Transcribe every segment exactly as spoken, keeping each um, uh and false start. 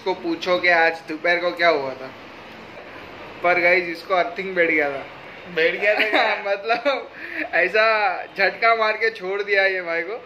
इसको पूछो कि आज दोपहर को क्या हुआ था। पर गाइस इसको अर्थिंग बैठ गया था बैठ गया था मतलब ऐसा झटका मार के छोड़ दिया ये भाई को।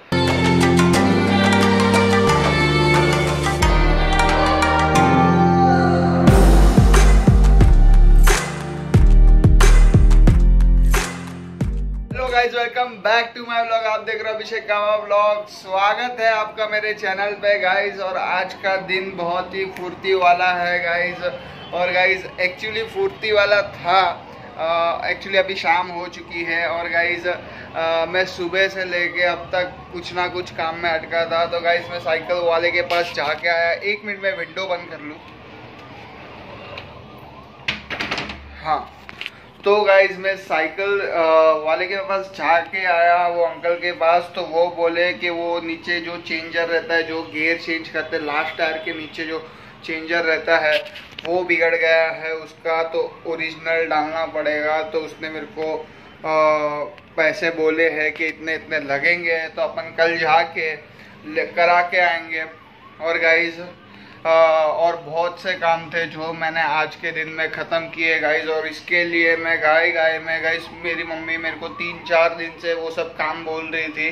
Guys welcome back to my vlog. आप देख रहे हो अभिषेक कामा व्लॉग। स्वागत है आपका मेरे चैनल पे गाइस। और आज का दिन बहुत ही फुर्ती वाला है गाइस। और गाइस एक्चुअली फुर्ती वाला था, एक्चुअली uh, अभी शाम हो चुकी है। और गाइस uh, मैं सुबह से लेके अब तक कुछ ना कुछ काम में अटका था। तो गाइस मैं साइकिल वाले के पास जाके आया। एक मिनट में विंडो बंद कर लूँ। हाँ, तो गाइज मैं साइकिल वाले के पास जाके आया, वो अंकल के पास। तो वो बोले कि वो नीचे जो चेंजर रहता है, जो गियर चेंज करते हैं, लास्ट टायर के नीचे जो चेंजर रहता है वो बिगड़ गया है उसका, तो ओरिजिनल डालना पड़ेगा। तो उसने मेरे को आ, पैसे बोले हैं कि इतने इतने लगेंगे। तो अपन कल जाके करा के आएंगे। और गाइज Uh, और बहुत से काम थे जो मैंने आज के दिन में ख़त्म किए गाइज। और इसके लिए मैं गाय गाय में गाइज मेरी मम्मी मेरे को तीन चार दिन से वो सब काम बोल रही थी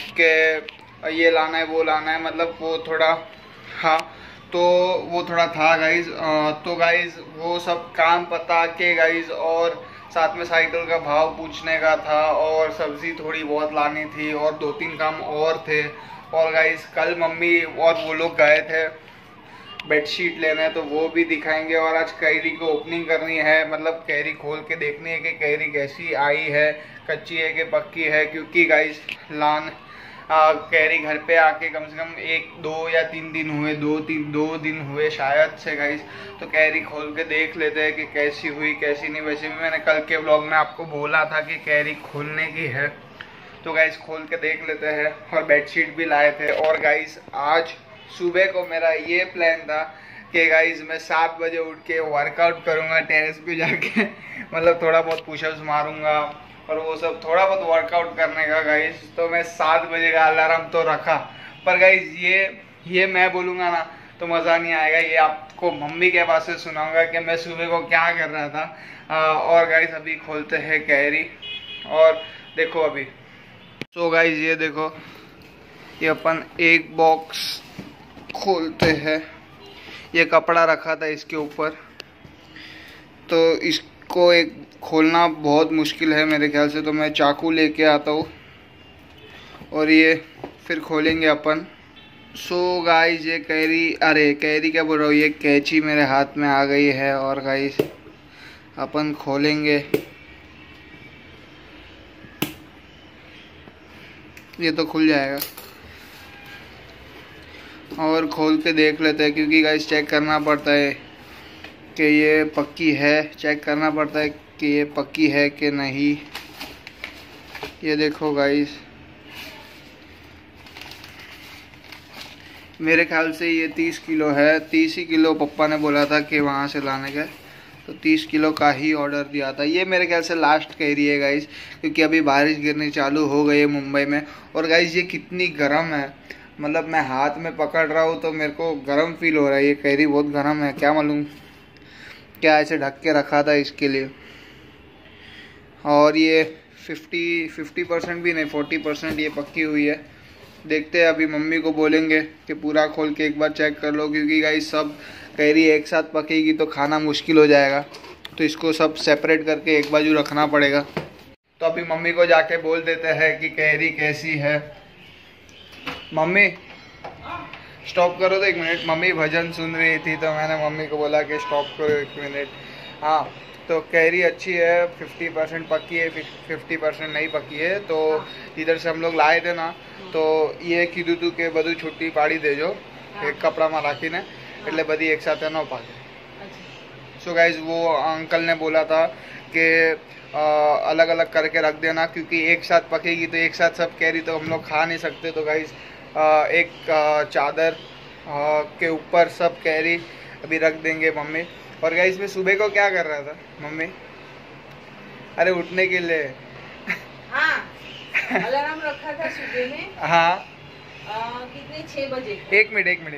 कि ये लाना है वो लाना है, मतलब वो थोड़ा, हाँ तो वो थोड़ा था गाइज। तो गाइज वो सब काम पता के गाइज, और साथ में साइकिल का भाव पूछने का था, और सब्ज़ी थोड़ी बहुत लानी थी, और दो तीन काम और थे। और गाइज कल मम्मी और वो लोग गए थे बेडशीट लेने, तो वो भी दिखाएंगे। और आज कैरी को ओपनिंग करनी है, मतलब कैरी खोल के देखनी है कि कैरी कैसी आई है, कच्ची है कि पक्की है। क्योंकि गाइस लान आ, कैरी घर पे आके कम से कम एक दो या तीन दिन हुए, दो तीन दो दिन हुए शायद से गाइस। तो कैरी खोल के देख लेते हैं कि कैसी हुई कैसी नहीं। वैसे भी मैंने कल के व्लॉग में आपको बोला था कि कैरी खोलने की है, तो गाइस खोल के देख लेते हैं। और बेडशीट भी लाए थे। और गाइस आज सुबह को मेरा ये प्लान था कि गाइज मैं सात बजे उठ के वर्कआउट करूँगा टेरेस पे जाके मतलब थोड़ा बहुत पुशअप्स मारूंगा और वो सब थोड़ा बहुत वर्कआउट करने का गाइज। तो मैं सात बजे का अलार्म तो रखा, पर गाइज ये ये मैं बोलूँगा ना तो मज़ा नहीं आएगा। ये आपको मम्मी के पास से सुनाऊंगा कि मैं सुबह को क्या कर रहा था। आ, और गाइज अभी खोलते हैं कैरी। और देखो अभी तो गाइज ये देखो, ये अपन एक बॉक्स खोलते हैं। ये कपड़ा रखा था इसके ऊपर, तो इसको एक खोलना बहुत मुश्किल है मेरे ख्याल से। तो मैं चाकू लेके आता हूँ और ये फिर खोलेंगे अपन। सो गाइस ये कैरी, अरे कैरी क्या बोल रहा हूँ, ये कैंची मेरे हाथ में आ गई है। और गाइस अपन खोलेंगे। ये तो खुल जाएगा और खोल के देख लेते हैं, क्योंकि गाइस चेक करना पड़ता है कि ये पक्की है। चेक करना पड़ता है कि ये पक्की है कि नहीं। ये देखो गाइस, मेरे ख्याल से ये तीस किलो है। तीस ही किलो पप्पा ने बोला था कि वहाँ से लाने का, तो तीस किलो का ही ऑर्डर दिया था। ये मेरे ख्याल से लास्ट कैरी है गाइस, क्योंकि अभी बारिश गिरनी चालू हो गई है मुंबई में। और गाइस ये कितनी गर्म है, मतलब मैं हाथ में पकड़ रहा हूँ तो मेरे को गर्म फील हो रहा है। ये कैरी बहुत गर्म है, क्या मालूम क्या ऐसे ढक के रखा था इसके लिए। और ये फिफ्टी फिफ्टी परसेंट भी नहीं, फोर्टी परसेंट ये पक्की हुई है। देखते हैं, अभी मम्मी को बोलेंगे कि पूरा खोल के एक बार चेक कर लो, क्योंकि गाइस सब कैरी एक साथ पकेगी तो खाना मुश्किल हो जाएगा। तो इसको सब सेपरेट करके एक बाजू रखना पड़ेगा। तो अभी मम्मी को जाके बोल देते हैं कि कैरी कैसी है। मम्मी स्टॉप करो तो एक मिनट। मम्मी भजन सुन रही थी तो मैंने मम्मी को बोला कि स्टॉप करो एक मिनट। हाँ, तो कैरी अच्छी है, फिफ्टी परसेंट पक्की है, फिफ्टी परसेंट नहीं पक्की है। तो इधर से हम लोग लाए थे ना, तो ये कीधु तू के बधु छुट्टी पाड़ी दे जो एक कपड़ा में राखी ने, એટલે બધી एक साथ न पाके। सो गाइज वो अंकल ने बोला था कि अलग अलग करके रख देना, क्योंकि एक साथ पकेगी तो एक साथ सब कैरी तो हम लोग खा नहीं सकते। तो गाइज एक चादर के ऊपर सब कैरी अभी रख देंगे मम्मी। और गाइज मैं सुबह को क्या कर रहा था मम्मी, अरे उठने के लिए हाँ अलार्म रखा था सुबह में। हाँ आ, कितने छह बजे? एक मिनट एक मिनट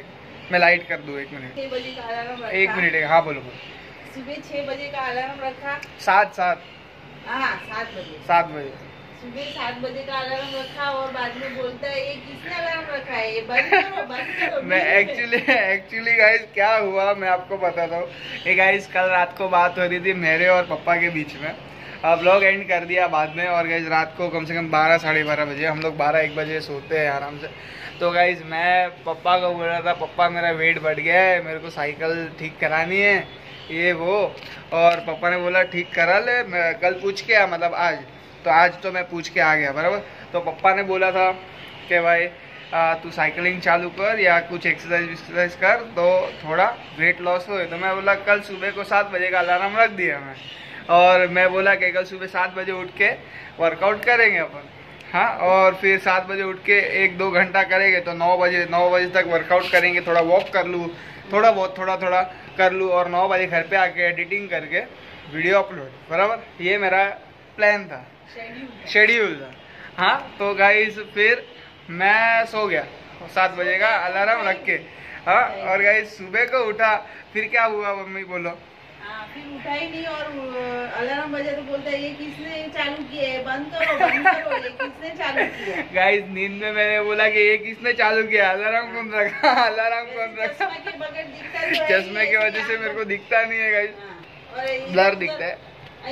मैं लाइट कर दूँ एक मिनट। छह बजे का अलार्म रखा। एक मिनट, हाँ बोलो बोलो। सुबह छह बजे का अलार्म रखा। सात सात हाँ सात बजे सात बजे सुबह सात बजे का अलार्म रखा और बाद में बोलता है ये किसने अलार्म रखा है, ये बंद करो बंद करो। मैं एक्चुअली एक्चुअली गाइस क्या हुआ मैं आपको बताता हूँ। ये गाइस कल रात को बात हो रही थी मेरे और पापा के बीच में। अब व्लॉग एंड कर दिया बाद में। और गाइस रात को कम से कम बारह साढ़े बारह बजे, हम लोग बारह एक बजे सोते हैं आराम से। तो गाइस मैं पापा को बोल रहा था पापा मेरा वेट बढ़ गया है, मेरे को साइकिल ठीक करानी है ये वो। और पापा ने बोला ठीक करा ले, मैं कल पूछ के आ, मतलब आज। तो आज तो मैं पूछ के आ गया बराबर। तो पापा ने बोला था कि भाई आ, तू साइकिलिंग चालू कर या कुछ एक्सरसाइज विक्सरसाइज कर तो थोड़ा वेट लॉस हो। तो मैं बोला कल सुबह को सात बजे का अलार्म रख दिया मैं। और मैं बोला कि कल सुबह सात बजे उठ के वर्कआउट करेंगे अपन। हाँ, और फिर सात बजे उठ के एक दो घंटा करेंगे तो नौ बजे नौ बजे तक वर्कआउट करेंगे, थोड़ा वॉक कर लूँ, थोड़ा बहुत थोड़ा थोड़ा कर लूँ और नौ बजे घर पे आके एडिटिंग करके वीडियो अपलोड, बराबर। ये मेरा प्लान था, शेड्यूल था। हाँ तो गाइस फिर मैं सो गया सात बजे का अलार्म रख के। हाँ, और गाइस सुबह को उठा, फिर क्या हुआ मम्मी बोलो। हाँ, फिर उठा ही नहीं और अलार्म बजे तो बोलता है ये किसने चालू किया है, बंद करो बंद करो, ये किसने चालू किया। गाइस नींद में मैंने बोला कि ये किसने चालू किया, अलार्म कौन रखा, अलार्म कौन रखा। चश्मे के बगैर दिखता तो है चश्मे की वजह से मेरे को दिखता नहीं है गाइस, ब्लर दिखता है।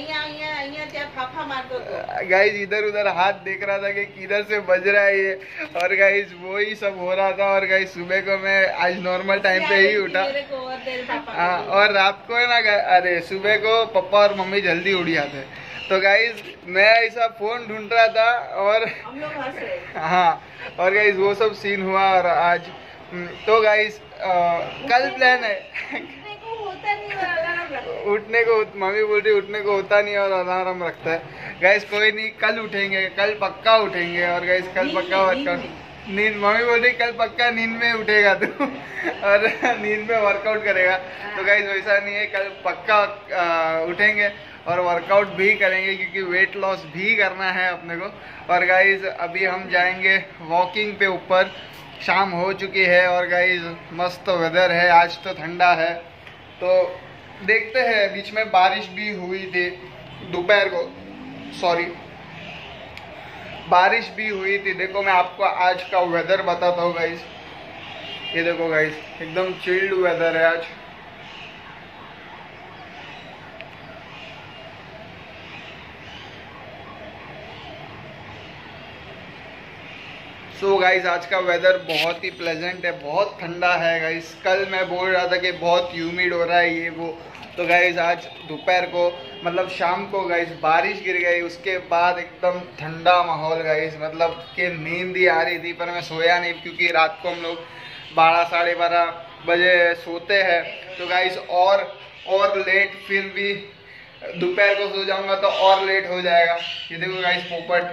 गाइस इधर उधर हाथ देख रहा था कि किधर से बज रहा है ये, और गाइस वो ही सब हो रहा था। और गाइस सुबह को मैं आज नॉर्मल टाइम पे ही उठा। हाँ, और रात को है ना, अरे सुबह को पापा और मम्मी जल्दी उठ जाते। तो गाइस मैं ऐसा फोन ढूंढ रहा था और हम लोग हंस रहे। हाँ, और गाइस वो सब सीन हुआ। और आज तो गाइस कल प्लान है होता नहीं और अलार्म रखता है। उठने को, मम्मी बोल रही उठने को होता नहीं और अलार्म रखता है। गाइस कोई नहीं, कल उठेंगे, कल पक्का उठेंगे। और गाइस कल पक्का वर्कआउट, नींद, मम्मी बोल रही कल पक्का नींद में उठेगा तू और नींद में वर्कआउट करेगा। तो गाइस वैसा नहीं है, कल पक्का आ, उठेंगे और वर्कआउट भी करेंगे क्योंकि वेट लॉस भी करना है अपने को। और गाइस अभी हम जाएंगे वॉकिंग पे ऊपर, शाम हो चुकी है और गाइस मस्त वेदर है, आज तो ठंडा है। तो देखते हैं, बीच में बारिश भी हुई थी दोपहर को, सॉरी बारिश भी हुई थी। देखो मैं आपको आज का वेदर बताता हूँ गाइस। ये देखो गाइस एकदम चिल्ड वेदर है आज। सो so गाइस आज का वेदर बहुत ही प्लेजेंट है, बहुत ठंडा है गाइस। कल मैं बोल रहा था कि बहुत ह्यूमिड हो रहा है ये वो, तो गाइस आज दोपहर को मतलब शाम को गाइस बारिश गिर गई, उसके बाद एकदम ठंडा माहौल गाइस। मतलब कि नींद ही आ रही थी पर मैं सोया नहीं क्योंकि रात को हम लोग बारह साढ़े बारह बजे सोते हैं। तो गाइस और और लेट, फिर भी दोपहर को सो जाऊंगा तो और लेट हो जाएगा। ये देखो गाइस पोपट,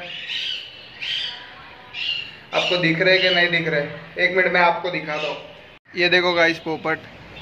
आपको दिख रहे कि नहीं दिख रहे, एक मिनट मैं आपको दिखाता हूँ। ये देखो गाइस पोपट,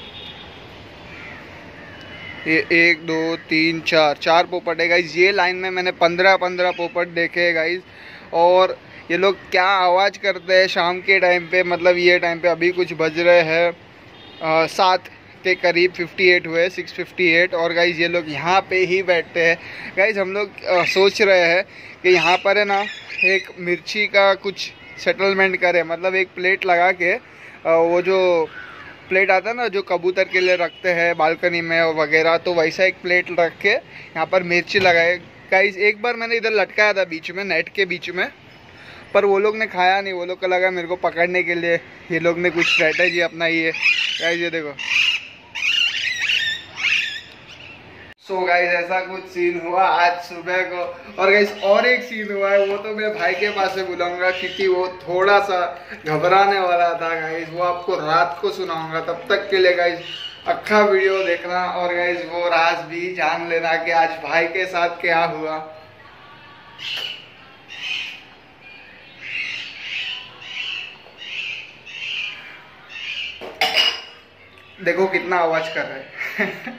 ये एक दो तीन चार चार पोपट है गाइस। ये लाइन में मैंने पंद्रह पंद्रह पोपट देखे हैं गाइस। और ये लोग क्या आवाज़ करते हैं शाम के टाइम पे, मतलब ये टाइम पे अभी कुछ बज रहे हैं सात के करीब, अट्ठावन हुए, छह सौ अट्ठावन। और गाइस ये लोग यहाँ पे ही बैठते हैं गाइस। हम लोग सोच रहे हैं कि यहाँ पर है ना एक मिर्ची का कुछ सेटलमेंट करें, मतलब एक प्लेट लगा के, वो जो प्लेट आता है ना जो कबूतर के लिए रखते हैं बालकनी में वगैरह, तो वैसा एक प्लेट रख के यहाँ पर मिर्ची लगाए गाइस। एक बार मैंने इधर लटकाया था बीच में, नेट के बीच में, पर वो लोग ने खाया नहीं। वो लोग को लगा मेरे को पकड़ने के लिए ये लोग ने कुछ स्ट्रेटेजी अपनाई है गाइस। ये देखो। सो so गाइस ऐसा कुछ सीन हुआ आज सुबह को। और गाइस और एक सीन हुआ है, वो तो मैं भाई के पास से बुलाऊंगा क्योंकि वो थोड़ा सा घबराने वाला था गाइस। वो आपको रात को सुनाऊंगा, तब तक के लिए गाइस अक्खा वीडियो देखना और गाइस वो राज भी जान लेना कि आज भाई के साथ क्या हुआ। देखो कितना आवाज कर रहे हैं।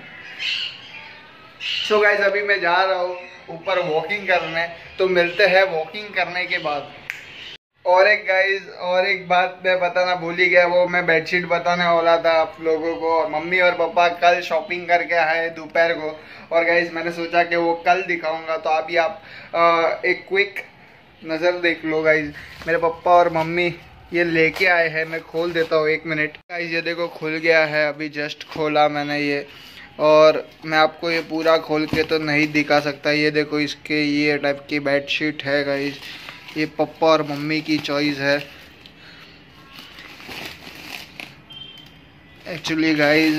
सो गाइस अभी मैं जा रहा हूँ ऊपर वॉकिंग करने, तो मिलते हैं वॉकिंग करने के बाद। और एक गाइज और एक बात मैं बताना भूल ही गया, वो मैं बेडशीट बताने वाला था आप लोगों को। मम्मी और पापा कल शॉपिंग करके आए दोपहर को, और गाइज मैंने सोचा कि वो कल दिखाऊंगा, तो अभी आप आ, एक क्विक नज़र देख लो गाइज। मेरे पापा और मम्मी ये लेके आए हैं, मैं खोल देता हूँ एक मिनट। गाइज ये देखो खुल गया है, अभी जस्ट खोला मैंने ये, और मैं आपको ये पूरा खोल के तो नहीं दिखा सकता। ये देखो इसके ये टाइप की बेडशीट है गाइज, ये पापा और मम्मी की चॉइस है। एक्चुअली गाइज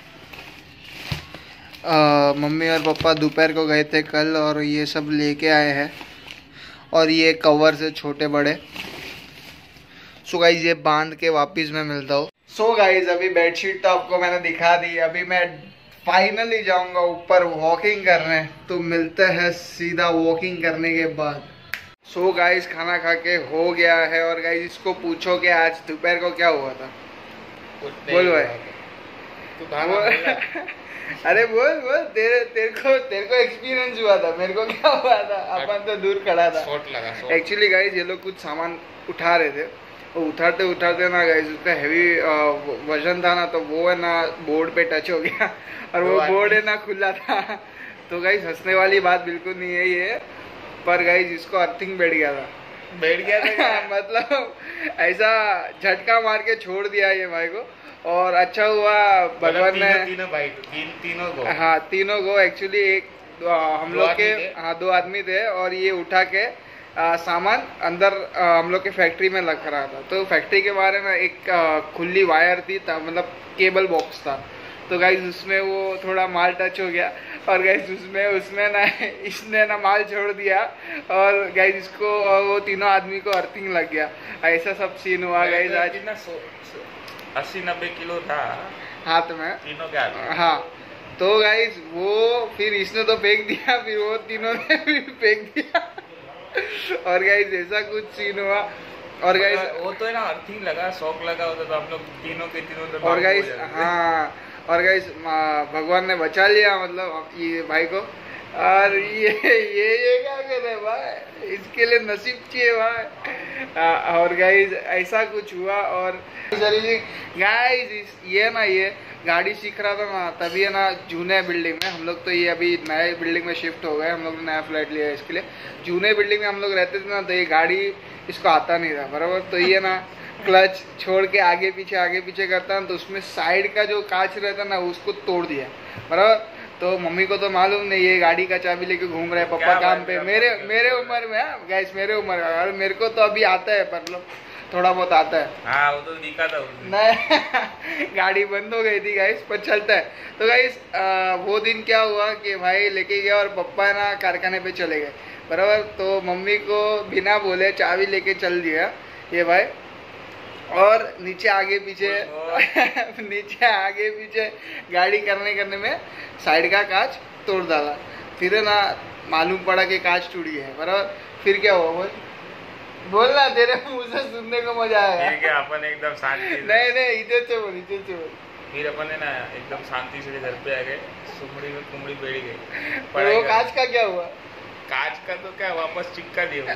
मम्मी और पापा दोपहर को गए थे कल, और ये सब लेके आए हैं, और ये कवर से छोटे बड़े। सो गाइज ये बांध के वापस मैं मिलता हूँ। सो गाइज अभी बेडशीट तो आपको मैंने दिखा दी, अभी मैं फाइनली जाऊंगा ऊपर वॉकिंग करने, तो मिलते हैं सीधा वॉकिंग करने के बाद। सो so गाइस खाना खा के हो गया है, और गाइस इसको पूछो कि आज दोपहर को क्या हुआ था। बोल भाई तू खाना अरे बोल बोल, तेरे तेरे को तेरे को एक्सपीरियंस हुआ था, मेरे को क्या हुआ था, अपन तो दूर खड़ा था। एक्चुअली गाइस ये लोग कुछ सामान उठा रहे थे, वो उठाते उठाते ना गाइस उसका हैवी वजन था ना, तो वो है ना बोर्ड पे टच हो गया, और वो बोर्ड है ना खुला था। तो गाइस हंसने वाली बात बिल्कुल नहीं है ये, पर गाइस इसको अर्थिंग बैठ गया था बैठ गया था मतलब ऐसा झटका मार के छोड़ दिया ये भाई को, और अच्छा हुआ भगवान ने तीनों भाई तीन तीनों को हाँ तीनों को एक्चुअली एक हम लोग के हाँ दो आदमी थे, और ये उठा के आ, सामान अंदर आ, हम लोग के फैक्ट्री में लग रहा था। तो फैक्ट्री के बारे में एक आ, खुली वायर थी, मतलब केबल बॉक्स था, तो गाइस उसमें वो थोड़ा माल टच हो गया, और गाइस उसमें उसमें ना इसने ना माल छोड़ दिया, और गाइस इसको और वो तीनों आदमी को अर्थिंग लग गया। ऐसा सब सीन हुआ गाइस आज। ना अस्सी नब्बे किलो था हाथ में तीनों के हाथ। हाँ तो गाइस वो फिर इसने तो फेंक दिया, फिर वो तीनों ने भी फेंक दिया, और गाइस ऐसा कुछ सीन हुआ। और गाइस वो तो है ना अर्थिंग लगा, शॉक लगा होता तो हम लोग तीनों के तीनों तो और गाइस हाँ और गाइस भगवान ने बचा लिया मतलब ये भाई को। और ये ये ये क्या कर रहे भाई, इसके लिए नसीब चाहिए भाई। और गाइस ऐसा कुछ हुआ। और गाइस ये ना ये गाड़ी सीख रहा था ना, तभी है ना जूने बिल्डिंग में हम लोग, तो ये अभी नए बिल्डिंग में शिफ्ट हो गए, हम लोग ने नया फ्लैट लिया है इसके लिए। जूने बिल्डिंग में हम लोग रहते थे ना, तो ये गाड़ी इसको आता नहीं था बराबर, तो ये ना क्लच छोड़ के आगे पीछे आगे पीछे करता ना, तो उसमें साइड का जो कांच रहता ना उसको तोड़ दिया बराबर। तो मम्मी को तो मालूम नहीं, ये गाड़ी का चाबी लेके घूम रहे पापा काम पे, मेरे मेरे उम्र में गैस मेरे उम्र में। और मेरे को तो अभी आता है मतलब थोड़ा बहुत आता है। हाँ वो तो दिखा था नहीं गाड़ी बंद हो गई थी गाइस, पर चलता है। तो गाइस वो दिन क्या हुआ कि भाई लेके गया और पापा ना कारखाने पे चले गए बराबर। तो मम्मी को बिना बोले चाबी लेके चल दिया ये भाई, और नीचे आगे पीछे नीचे आगे पीछे गाड़ी करने करने में साइड का कांच तोड़ डाला। फिर ना मालूम पड़ा कि कांच टूटी है बराबर। फिर क्या हुआ बोल बोलना, तेरे मुंह से सुनने को मजा आया। ठीक है अपन एकदम शांति नहीं नहीं इधर से बोल इधर से बोल। फिर अपन है ना एकदम शांति से घर पे आ गए, सुमड़ी में कुमड़ी बैठ गई। पर वो कांच का क्या हुआ? कांच का तो क्या वापस चिपका दिया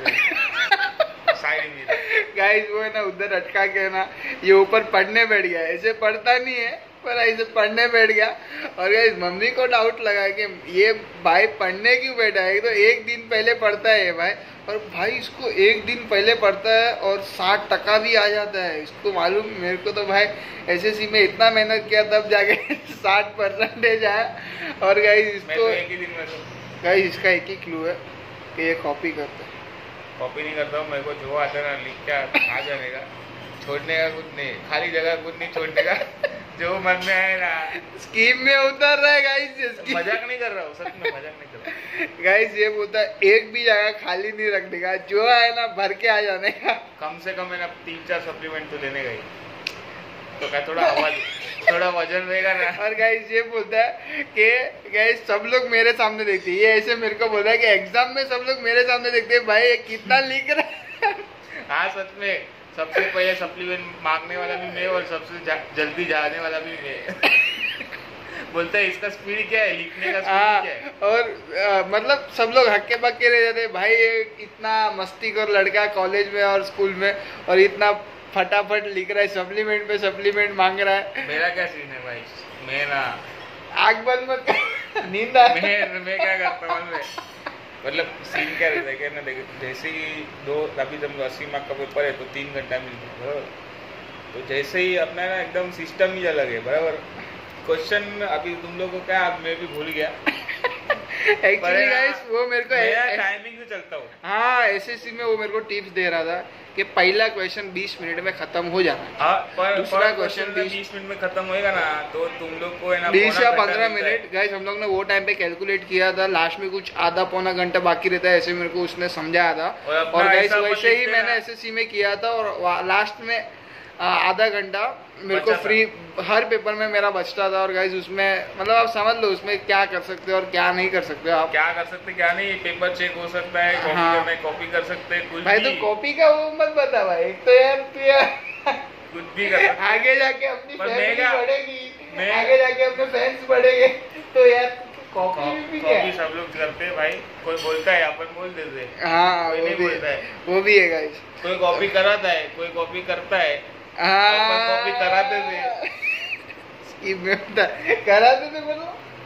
साइड में। गाइस वो है ना उधर अटका के ना ये ऊपर पढ़ने बैठ गया, ऐसे पढ़ता नहीं है पर ऐसे पढ़ने बैठ गया। और गाइस मम्मी को डाउट लगा कि ये भाई पढ़ने क्यों बैठा है, तो एक दिन पहले पढ़ता है ये भाई, और भाई इसको एक दिन पहले पढ़ता है और साठ टका भी आ जाता है इसको मालूम। मेरे को तो भाई एसएससी में इतना मेहनत किया तब जाके साठ परसेंटेज आया। और गाइस इसको एक ही दिन में तो गाइस इसका एक ही क्लू है कि ये कॉपी करता है। कॉपी नहीं करता हूँ, मेरे को जो आता ना लिख के आ जाने का, छोड़ने का कुछ नहीं, खाली जगह कुछ नहीं छोड़ने का, जो मन में आए ना। स्कीम में उतर रहा है गाइस, मजाक नहीं कर रहा हूँ, सच में मजाक नहीं कर रहा हूँ गाइस। ये बोलता है एक भी जगह खाली नहीं रखने का, जो है ना भर के आ जाने का। कम से कम है ना तीन चार सप्लीमेंट तो लेने का ही, तो क्या थोड़ा आवाज थोड़ा वजन रहेगा ना। और गाइस ये बोलता है कि गाइस सब लोग मेरे सामने देखते हैं, ये ऐसे मेरे को बोलता है कि एग्जाम में सब लोग मेरे सामने देखते हैं, भाई ये कितना लिख रहा है। हाँ सच में, सबसे पहले सप्लीमेंट मांगने वाला भी मैं और सबसे जा, जल्दी जाने वाला भी मैं। बोलते हैं इसका स्पीड क्या है, लिखने का हाँ, स्पीड क्या है। और आ, मतलब सब लोग हक्के बक्के रह जाते भाई, ये इतना मस्तीखोर लड़का कॉलेज में और स्कूल में, और इतना फटाफट लिख रहा है, सप्लीमेंट पे सप्लीमेंट मांग रहा है। मेरा क्या सीन है भाई, मैं ना आग बंद मत कर, नींद आ रही है। मैं मैं क्या करता हूँ मैं, मतलब सीन क्या रहता है कि ना, देखो जैसे ही दो अभी जब अस्सी मार्क का पेपर है तो तीन घंटा मिलता है बराबर, तो जैसे ही अपना ना एकदम सिस्टम ही अलग है बराबर। क्वेश्चन अभी तुम लोग को क्या, अब मैं भी भूल गया एक्चुअली गाइस वो मेरे को टाइमिंग से चलता हूँ। हाँ एसएससी में वो मेरे को टिप्स दे रहा था कि पहला क्वेश्चन बीस मिनट में खत्म हो जाना है। हाँ, पर दूसरा क्वेश्चन बीस मिनट में खत्म होएगा ना, तो तुम लोग को है ना बीस या पंद्रह मिनट गाइस हम लोग ने वो टाइम पे कैलकुलेट किया था, लास्ट में कुछ आधा पौना घंटा बाकी रहता है ऐसे मेरे को उसने समझाया था। और गाइस वैसे ही मैंने एसएससी में किया था, और लास्ट में आधा घंटा मेरे को फ्री हर पेपर में मेरा बचता था। और गाइस उसमें मतलब आप समझ लो उसमें क्या कर सकते हो और क्या नहीं कर सकते हो। आप क्या कर सकते क्या नहीं, पेपर चेक हो सकता है, कॉपी हाँ। करना है कॉपी कर सकते हैं, कुछ भाई भी। तो कॉपी का वो मत बता भाई, एक तो यार तू यार कुछ भी कर सकते हैं। आगे जाके अपनी पर फैमिली मेगा- बढ़ेगी, मैं- आगे जाके अपने फैंस बढ़ेंगे, तो यार कॉपी भी क्या कॉपी है? सब लोग करते हैं भाई, कोई बोलता है अपन बोल देते हैं, हाँ कोई वो नहीं भी बोलता है, है। वो भी है गाइस। कोई कॉपी कराता है, कोई कॉपी करता है, अपन कॉपी कराते थे। स्कीम में होता है, कराते थे बोलो।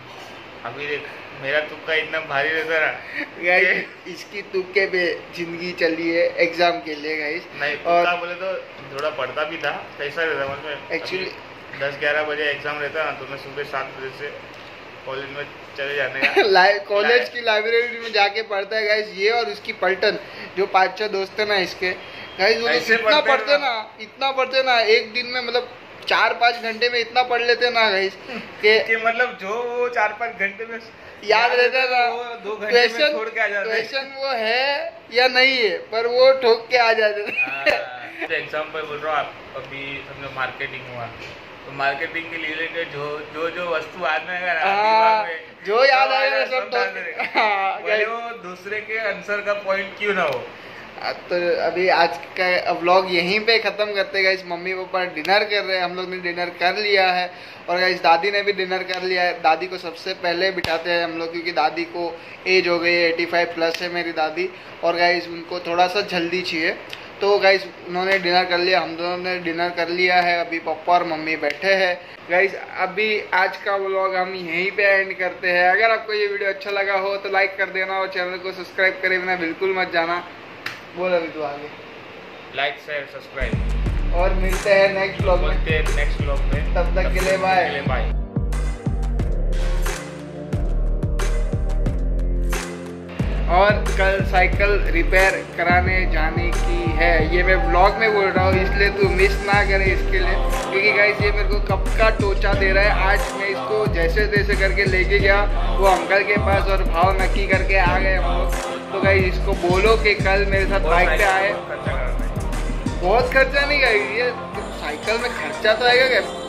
अभी देख मेरा तुक्का इतना भारी रहता ना गाइस इसकी तुक्के पे जिंदगी चली है एग्जाम के लिए गाइस। नहीं, और तुक्का बोले तो थोड़ा पढ़ता भी था, कैसा रहता मतलब Actually- दस ग्यारह बजे एग्जाम रहता ना, तो मैं सुबह सात बजे से कॉलेज में चले जाने का कॉलेज की लाइब्रेरी में जाके पढ़ता है गाइस ये, और उसकी पलटन जो पांच छह दोस्त है ना इसके गाइस, वो ऐसे इतना पढ़ते पढ़ते हैं ना इतना पढ़ते ना एक दिन में मतलब चार पाँच घंटे में इतना पढ़ लेते ना गाइस कि कि मतलब जो वो चार पाँच घंटे में याद रहता था। वो दो घंटे में क्वेश्चन छोड़ के आ जाते हैं। क्वेश्चन वो है या नहीं है, पर वो ठोक के आ जाते थे। हाँ, तो एग्जाम्पल बोल रहा हूँ, आप अभी समझो मार्केटिंग हुआ, तो मार्केटिंग के रिलेटेड जो जो जो वस्तु याद में आएगा ना हाँ, दिमाग में, जो याद सब आएगा आएगा, सब सब डाल ठोक- देगा। हाँ, भले guys। वो दूसरे के आंसर का पॉइंट क्यों ना हो। तो अभी आज का व्लॉग यहीं पे खत्म करते गाइस। मम्मी पापा डिनर कर रहे हैं, हम लोग ने डिनर कर लिया है, और गाइस दादी ने भी डिनर कर लिया है। दादी को सबसे पहले बिठाते हैं हम लोग, क्योंकि दादी को एज हो गई है, एटी फाइव प्लस है मेरी दादी, और गाइस उनको थोड़ा सा जल्दी चाहिए। तो गाइस उन्होंने डिनर कर लिया, हम दोनों ने डिनर कर लिया है, अभी पापा और मम्मी बैठे हैं। गाइस अभी आज का व्लॉग हम यहीं पे एंड करते हैं। अगर आपको ये वीडियो अच्छा लगा हो तो लाइक कर देना, और चैनल को सब्सक्राइब करे बिना बिल्कुल मत जाना। बोल अभी तो आगे, लाइक शेयर सब्सक्राइब, और मिलते हैं नेक्स्ट व्लॉग में। बोलते हैं नेक्स्ट व्लॉग में, तब तक के लिए बाय। बाय। और कल साइकिल रिपेयर कराने जाने की है, ये मैं व्लॉग में बोल रहा हूँ, इसलिए तू मिस ना करे इसके लिए, क्योंकि गाइस ये मेरे को कब का टोचा दे रहा है। आज मैं इसको जैसे तैसे करके लेके गया वो अंकल के पास, और भाव नक्की करके आ गए हम लोग। तो गाइस इसको बोलो कि कल मेरे साथ बाइक पे आए। बहुत खर्चा नहीं गाइस, ये साइकिल में खर्चा तो आएगा क्या?